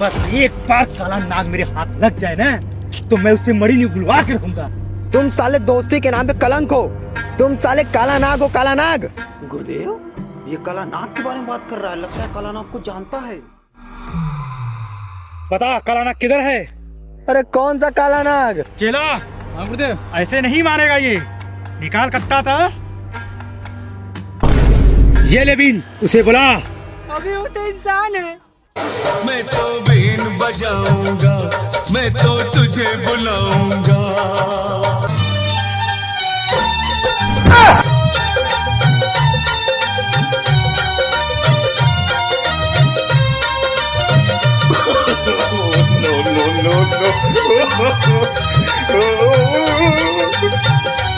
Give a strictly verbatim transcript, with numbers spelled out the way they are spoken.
बस एक बार काला नाग मेरे हाथ लग जाए ना तो मैं उसे मरी नहीं बुलवा के रहूंगा। तुम साले दोस्ती के नाम पे कलंक हो। तुम साले काला नाग हो, काला नाग। गुरुदेव, ये काला नाग के बारे में बात कर रहा है। लगता है काला नाग को जानता है। बता काला नाग किधर है? अरे कौन सा काला नाग? चेला, हाँ गुरुदेव, ऐसे नहीं मानेगा ये। निकाल कट्टा था। ये ले बीन, उसे बुला। अभी वो तो इंसान है। मैं तो बीन बजाऊंगा, मैं तो तुझे बुलाऊंगा। no, no, no, no.